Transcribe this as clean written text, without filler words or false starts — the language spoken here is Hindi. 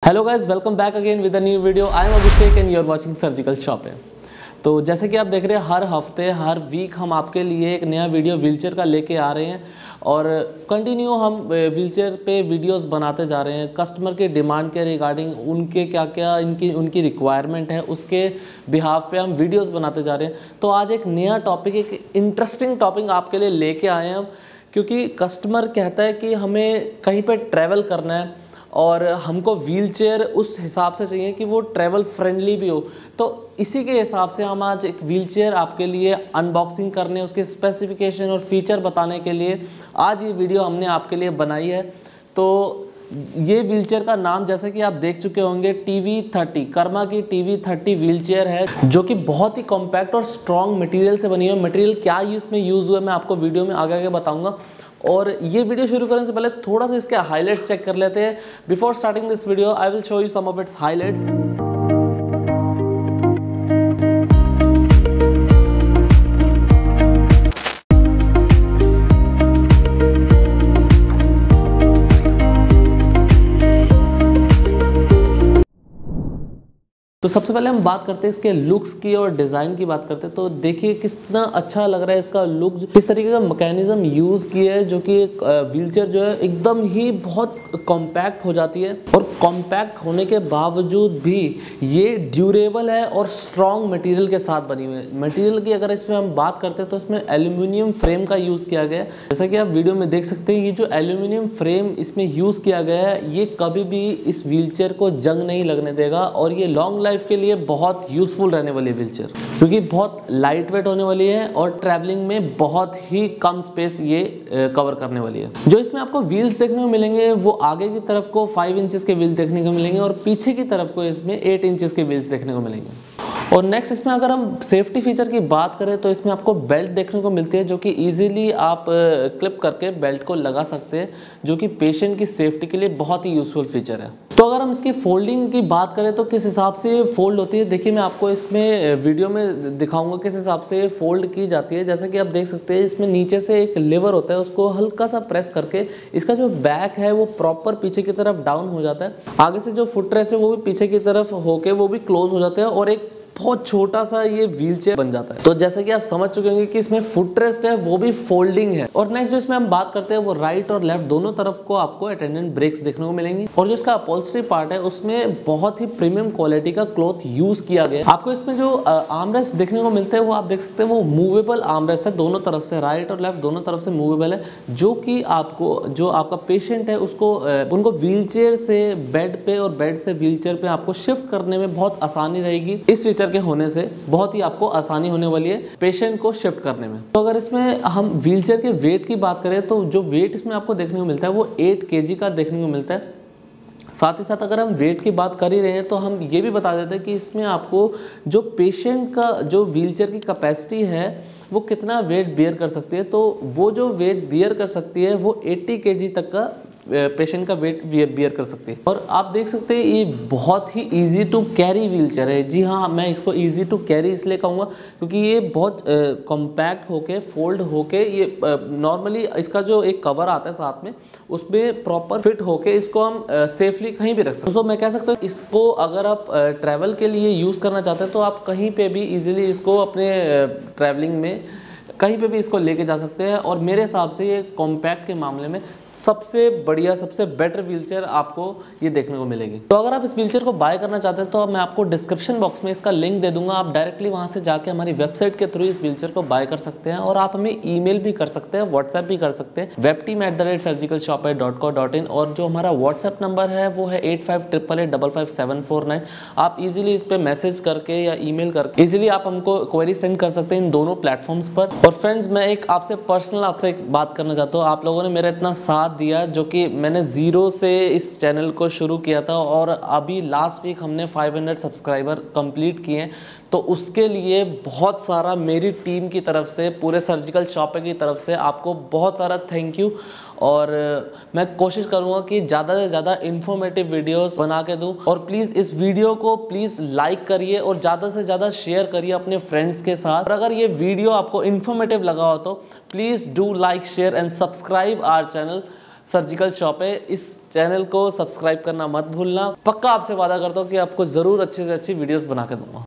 Hello guys, welcome back again with a new video. I am Abhishek and you are watching surgical shopping. तो जैसे कि आप देख रहे हैं, हर हफ्ते हर वीक हम आपके लिए एक नया वीडियो व्हीलचेयर का लेके आ रहे हैं और कंटिन्यू हम व्हीलचेयर पे वीडियोस बनाते जा रहे हैं। कस्टमर के डिमांड के रिगार्डिंग उनके क्या क्या उनकी रिक्वायरमेंट है, उसके बिहाफ पे हम वीडियोस बनाते जा रहे हैं। तो आज एक नया टॉपिक, एक इंटरेस्टिंग टॉपिक आपके लिए लेके आए हैं हम, क्योंकि कस्टमर कहता है कि हमें कहीं पर ट्रैवल करना है और हमको व्हीलचेयर उस हिसाब से चाहिए कि वो ट्रैवल फ्रेंडली भी हो। तो इसी के हिसाब से हम आज एक व्हीलचेयर आपके लिए अनबॉक्सिंग करने, उसके स्पेसिफिकेशन और फीचर बताने के लिए आज ये वीडियो हमने आपके लिए बनाई है। तो ये व्हीलचेयर का नाम, जैसे कि आप देख चुके होंगे, TV30 कर्मा की TV30 व्हीलचेयर है, जो कि बहुत ही कॉम्पैक्ट और स्ट्रॉन्ग मटेरियल से बनी है। मटेरियल क्या इसमें यूज़ हुआ है मैं आपको वीडियो में आगे आगे बताऊंगा। और ये वीडियो शुरू करने से पहले थोड़ा सा इसके हाइलाइट्स चेक कर लेते हैं। Before starting this video I will show you some of its highlights. तो सबसे पहले हम बात करते हैं इसके लुक्स की और डिज़ाइन की बात करते हैं। तो देखिए कितना अच्छा लग रहा है इसका लुक, किस तरीके का मैकेनिज्म यूज़ किया है, जो कि एक व्हीलचेयर जो है एकदम ही बहुत कॉम्पैक्ट हो जाती है। और कॉम्पैक्ट होने के बावजूद भी ये ड्यूरेबल है और स्ट्रॉन्ग मटेरियल के साथ बनी हुई है। मटेरियल की अगर इसमें हम बात करते हैं तो इसमें एल्यूमिनियम फ्रेम का यूज़ किया गया है। जैसा कि आप वीडियो में देख सकते हैं, ये जो एल्यूमिनियम फ्रेम इसमें यूज़ किया गया है, ये कभी भी इस व्हीलचेयर को जंग नहीं लगने देगा और ये लॉन्ग लाइफ के लिए बहुत यूजफुल रहने वाली व्हीलचेयर, क्योंकि बहुत लाइट वेट होने वाली है और ट्रैवलिंग में बहुत ही कम स्पेस ये कवर करने वाली है। जो इसमें आपको व्हील्स देखने को मिलेंगे वो आगे की तरफ को 5 इंचेस के व्हील देखने को मिलेंगे और पीछे की तरफ को इसमें 8 इंचेस के व्हील्स देखने को मिलेंगे। और नेक्स्ट इसमें अगर हम सेफ्टी फीचर की बात करें तो इसमें आपको बेल्ट देखने को मिलती है, जो कि इजीली आप क्लिप करके बेल्ट को लगा सकते हैं, जो कि पेशेंट की सेफ्टी के लिए बहुत ही यूजफुल फीचर है। तो अगर हम इसकी फोल्डिंग की बात करें तो किस हिसाब से फोल्ड होती है, देखिए मैं आपको इसमें वीडियो में दिखाऊंगा किस हिसाब से फोल्ड की जाती है। जैसा कि आप देख सकते हैं, इसमें नीचे से एक लेवर होता है, उसको हल्का सा प्रेस करके इसका जो बैक है वो प्रॉपर पीछे की तरफ डाउन हो जाता है। आगे से जो फुट रेस्ट है वो भी पीछे की तरफ होके वो भी क्लोज हो जाता है और एक बहुत छोटा सा ये व्हीलचेयर बन जाता है। तो जैसा कि आप समझ चुके होंगे कि इसमें फुट रेस्ट है वो भी फोल्डिंग है। और नेक्स्ट जो इसमें हम बात करते हैं वो राइट और लेफ्ट दोनों तरफ को आपको अटेंडेंट ब्रेक्स देखने को मिलेंगी। और जो इसका अपहोल्स्ट्री पार्ट है उसमें बहुत ही प्रीमियम क्वालिटी का क्लॉथ यूज किया गया है। आपको इसमें जो आर्मरेस्ट देखने को मिलते हैं वो आप देख सकते हैं, वो मूवेबल आर्मरेस्ट है, दोनों तरफ से, राइट और लेफ्ट दोनों तरफ से मूवेबल है, जो कि आपको जो आपका पेशेंट है उसको उनको व्हीलचेयर से बेड पे और बेड से व्हीलचेयर पे आपको शिफ्ट करने में बहुत आसानी रहेगी। इस फीचर के होने से बहुत ही आपको आसानी होने वाली है पेशेंट को शिफ्ट करने में। तो अगर इसमें हम व्हीलचेयर के वेट की बात करें तो जो वेट इसमें आपको देखने को मिलता है वो 8 kg का देखने को मिलता है। साथ ही साथ अगर हम वेट की बात कर ही रहे हैं तो हम ये भी बता देते हैं कि इसमें आपको जो पेशेंट का जो व्हीलचेयर की कैपेसिटी है वो कितना वेट बियर कर सकती है। तो वो जो वेट बियर कर सकती है वो 80 kg तक का पेशेंट का वेट बियर कर सकती है। और आप देख सकते हैं ये बहुत ही इजी टू कैरी व्हीलचेयर है। जी हाँ, मैं इसको इजी टू कैरी इसलिए कहूँगा क्योंकि ये बहुत कॉम्पैक्ट होके फोल्ड होके ये नॉर्मली इसका जो एक कवर आता है साथ में उसमें प्रॉपर फिट होके इसको हम सेफली कहीं भी रख सकते हैं। तो मैं कह सकता हूँ इसको अगर आप ट्रैवल के लिए यूज़ करना चाहते हैं तो आप कहीं पे भी इजीली इसको अपने ट्रैवलिंग में कहीं पे भी इसको लेके जा सकते हैं। और मेरे हिसाब से ये कॉम्पैक्ट के मामले में सबसे बढ़िया, सबसे बेटर व्हीलचेयर आपको ये देखने को मिलेगी। तो अगर आप इस व्हीलचेयर को बाय करना चाहते हैं तो मैं आपको डिस्क्रिप्शन बॉक्स में इसका लिंक दे दूंगा। आप डायरेक्टली वहां से जाके हमारी वेबसाइट के थ्रू इस व्हीलचेयर को बाय कर सकते हैं और आप हमें ईमेल भी कर सकते हैं, व्हाट्सएप भी कर सकते हैं, webteam@surgicalshop.in। और जो हमारा व्हाट्सएप नंबर है वो है 8588855749। आप इजीली इस पर मैसेज करके या ईमेल करके इजीली आप हमको क्वेरी सेंड कर सकते हैं इन दोनों प्लेटफॉर्म्स पर। और फ्रेंड्स, मैं एक आपसे पर्सनल आपसे एक बात करना चाहता हूँ। आप लोगों ने मेरा इतना साथ दिया, जो कि मैंने 0 से इस चैनल को शुरू किया था और अभी लास्ट वीक हमने 500 सब्सक्राइबर कंप्लीट किए हैं। तो उसके लिए बहुत सारा मेरी टीम की तरफ से, पूरे सर्जिकल शॉपिंग की तरफ से आपको बहुत सारा थैंक यू। और मैं कोशिश करूंगा कि ज़्यादा से ज़्यादा इन्फॉर्मेटिव वीडियोस बना के दूं। और प्लीज़ इस वीडियो को प्लीज़ लाइक करिए और ज़्यादा से ज़्यादा शेयर करिए अपने फ्रेंड्स के साथ। और अगर ये वीडियो आपको इन्फॉर्मेटिव लगा हो तो please do like, share and subscribe our channel surgical shop है। इस चैनल को सब्सक्राइब करना मत भूलना। पक्का आपसे वादा करता हूँ कि आपको ज़रूर अच्छे से अच्छी वीडियोस बना के दूंगा।